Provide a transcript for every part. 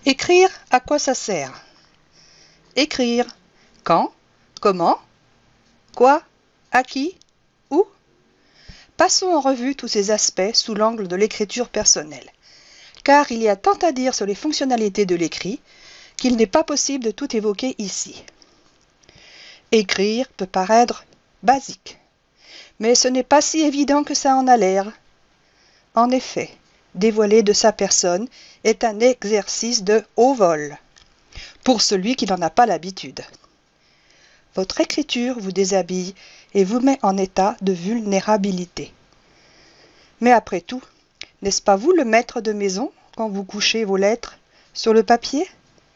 Écrire, à quoi ça sert? Écrire. Quand? Comment? Quoi? À qui? Où? Passons en revue tous ces aspects sous l'angle de l'écriture personnelle, car il y a tant à dire sur les fonctionnalités de l'écrit qu'il n'est pas possible de tout évoquer ici. Écrire peut paraître basique, mais ce n'est pas si évident que ça en a l'air. En effet, dévoiler de sa personne est un exercice de haut vol, pour celui qui n'en a pas l'habitude. Votre écriture vous déshabille et vous met en état de vulnérabilité. Mais après tout, n'est-ce pas vous le maître de maison quand vous couchez vos lettres sur le papier?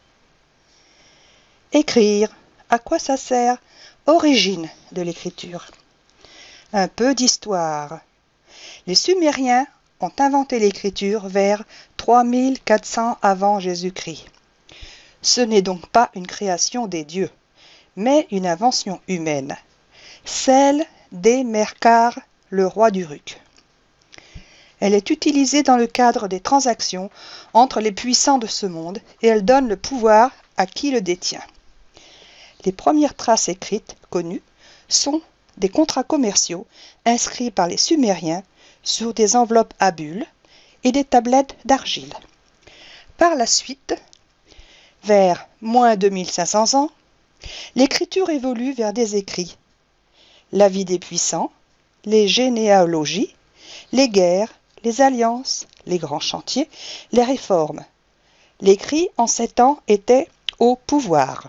Écrire, à quoi ça sert? Origine de l'écriture. Un peu d'histoire. Les Sumériens ont inventé l'écriture vers 3400 avant Jésus-Christ. Ce n'est donc pas une création des dieux, mais une invention humaine, celle d'Emerkar, le roi d'Uruk. Elle est utilisée dans le cadre des transactions entre les puissants de ce monde et elle donne le pouvoir à qui le détient. Les premières traces écrites connues sont des contrats commerciaux inscrits par les Sumériens sur des enveloppes à bulles et des tablettes d'argile. Par la suite, vers moins 2500 ans, l'écriture évolue vers des écrits. La vie des puissants, les généalogies, les guerres, les alliances, les grands chantiers, les réformes. L'écrit en ces temps était au pouvoir.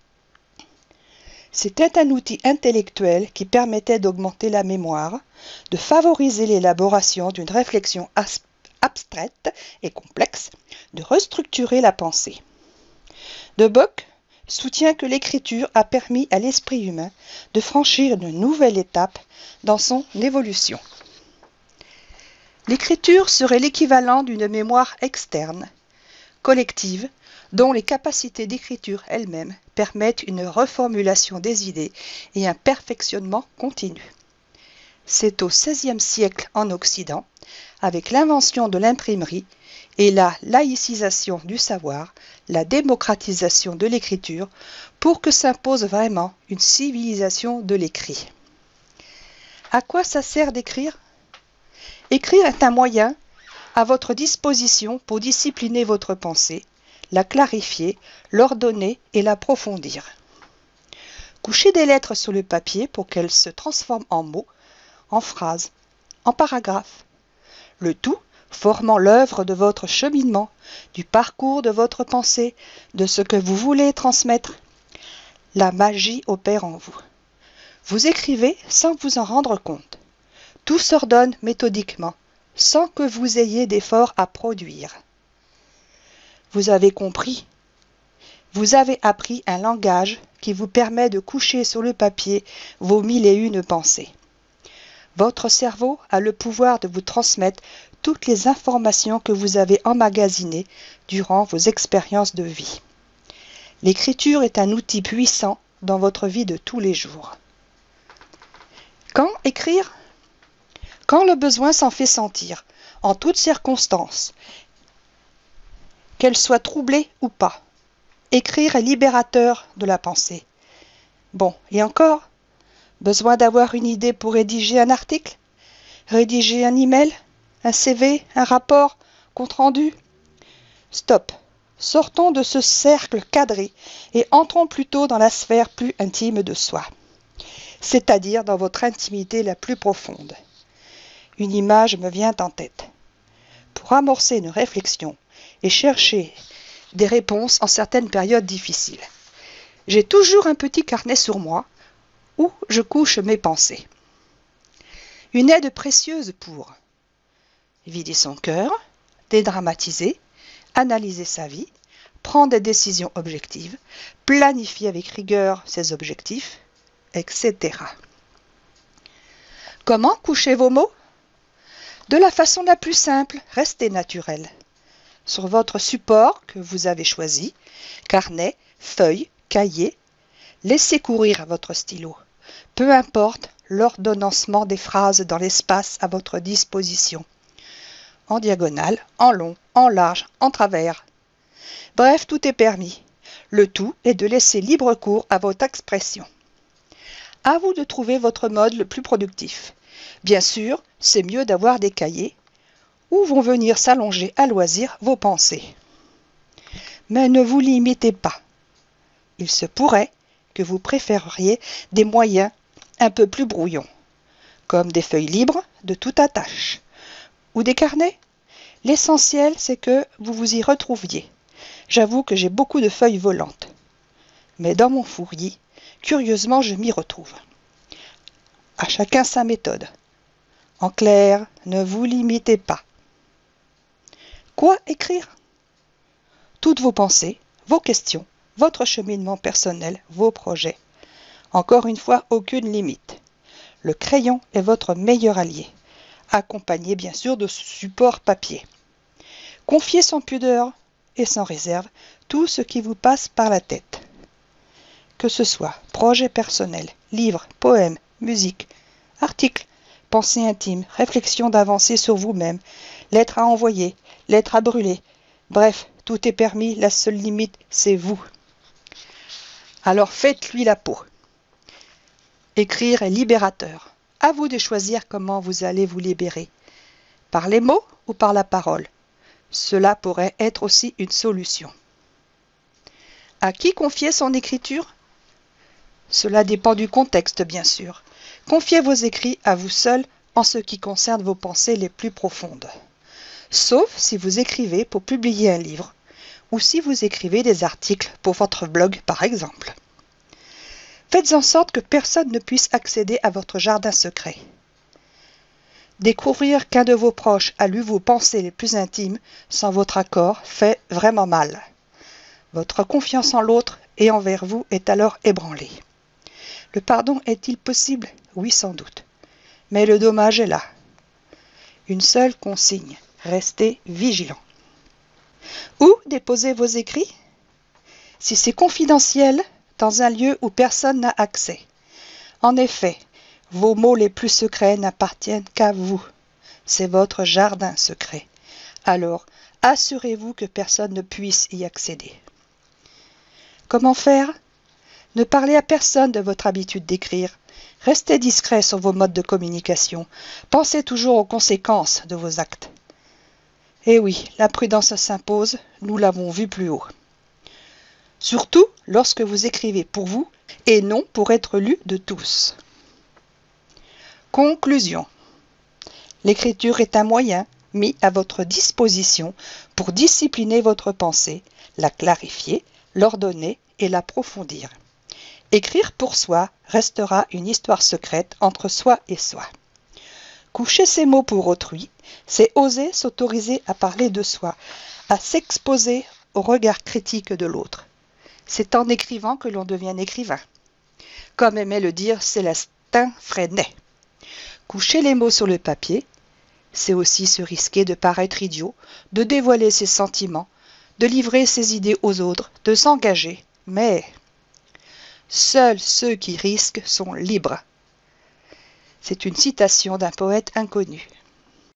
C'était un outil intellectuel qui permettait d'augmenter la mémoire, de favoriser l'élaboration d'une réflexion abstraite et complexe, de restructurer la pensée. De Bock soutient que l'écriture a permis à l'esprit humain de franchir une nouvelle étape dans son évolution. L'écriture serait l'équivalent d'une mémoire externe, collective, dont les capacités d'écriture elles-mêmes permettent une reformulation des idées et un perfectionnement continu. C'est au XVIe siècle en Occident, avec l'invention de l'imprimerie et la laïcisation du savoir, la démocratisation de l'écriture, pour que s'impose vraiment une civilisation de l'écrit. À quoi ça sert d'écrire? Écrire est un moyen à votre disposition pour discipliner votre pensée, la clarifier, l'ordonner et l'approfondir. Couchez des lettres sur le papier pour qu'elles se transforment en mots, en phrases, en paragraphes. Le tout formant l'œuvre de votre cheminement, du parcours de votre pensée, de ce que vous voulez transmettre. La magie opère en vous. Vous écrivez sans vous en rendre compte. Tout s'ordonne méthodiquement, sans que vous ayez d'effort à produire. Vous avez compris. Vous avez appris un langage qui vous permet de coucher sur le papier vos 1001 pensées. Votre cerveau a le pouvoir de vous transmettre toutes les informations que vous avez emmagasinées durant vos expériences de vie. L'écriture est un outil puissant dans votre vie de tous les jours. Quand écrire? Quand le besoin s'en fait sentir, en toutes circonstances, qu'elle soit troublée ou pas. Écrire est libérateur de la pensée. Bon, et encore? Besoin d'avoir une idée pour rédiger un article? Rédiger un email? Un CV? Un rapport? Compte rendu? Stop! Sortons de ce cercle cadré et entrons plutôt dans la sphère plus intime de soi, c'est-à-dire dans votre intimité la plus profonde. Une image me vient en tête. Pour amorcer une réflexion et chercher des réponses en certaines périodes difficiles, j'ai toujours un petit carnet sur moi où je couche mes pensées. Une aide précieuse pour vider son cœur, dédramatiser, analyser sa vie, prendre des décisions objectives, planifier avec rigueur ses objectifs, etc. Comment coucher vos mots? De la façon la plus simple, restez naturel. Sur votre support que vous avez choisi, carnet, feuille, cahier, laissez courir votre stylo. Peu importe l'ordonnancement des phrases dans l'espace à votre disposition. En diagonale, en long, en large, en travers. Bref, tout est permis. Le tout est de laisser libre cours à votre expression. À vous de trouver votre mode le plus productif. Bien sûr, c'est mieux d'avoir des cahiers où vont venir s'allonger à loisir vos pensées. Mais ne vous limitez pas. Il se pourrait que vous préfériez des moyens un peu plus brouillons, comme des feuilles libres de toute attache, ou des carnets. L'essentiel, c'est que vous vous y retrouviez. J'avoue que j'ai beaucoup de feuilles volantes. Mais dans mon fouillis, curieusement, je m'y retrouve. À chacun sa méthode. En clair, ne vous limitez pas. Quoi écrire? Toutes vos pensées, vos questions, votre cheminement personnel, vos projets. Encore une fois, aucune limite. Le crayon est votre meilleur allié, accompagné bien sûr de support papier. Confiez sans pudeur et sans réserve tout ce qui vous passe par la tête. Que ce soit projet personnel, livre, poème, musique, article, pensée intime, réflexion d'avancée sur vous-même, lettre à envoyer, lettre à brûler. Bref, tout est permis, la seule limite, c'est vous. Alors faites-lui la peau. Écrire est libérateur. À vous de choisir comment vous allez vous libérer. Par les mots ou par la parole. Cela pourrait être aussi une solution. À qui confier son écriture? Cela dépend du contexte, bien sûr. Confiez vos écrits à vous seul en ce qui concerne vos pensées les plus profondes. Sauf si vous écrivez pour publier un livre ou si vous écrivez des articles pour votre blog, par exemple. Faites en sorte que personne ne puisse accéder à votre jardin secret. Découvrir qu'un de vos proches a lu vos pensées les plus intimes sans votre accord fait vraiment mal. Votre confiance en l'autre et envers vous est alors ébranlée. Le pardon est-il possible? Oui, sans doute. Mais le dommage est là. Une seule consigne, restez vigilant. Où déposer vos écrits? Si c'est confidentiel, dans un lieu où personne n'a accès. En effet, vos mots les plus secrets n'appartiennent qu'à vous. C'est votre jardin secret. Alors, assurez-vous que personne ne puisse y accéder. Comment faire? Ne parlez à personne de votre habitude d'écrire. Restez discret sur vos modes de communication. Pensez toujours aux conséquences de vos actes. Eh oui, la prudence s'impose, nous l'avons vu plus haut. Surtout lorsque vous écrivez pour vous et non pour être lu de tous. Conclusion. L'écriture est un moyen mis à votre disposition pour discipliner votre pensée, la clarifier, l'ordonner et l'approfondir. Écrire pour soi restera une histoire secrète entre soi et soi. Coucher ses mots pour autrui, c'est oser s'autoriser à parler de soi, à s'exposer au regard critique de l'autre. C'est en écrivant que l'on devient écrivain. Comme aimait le dire Célestin Freinet. Coucher les mots sur le papier, c'est aussi se risquer de paraître idiot, de dévoiler ses sentiments, de livrer ses idées aux autres, de s'engager. Mais seuls ceux qui risquent sont libres. C'est une citation d'un poète inconnu.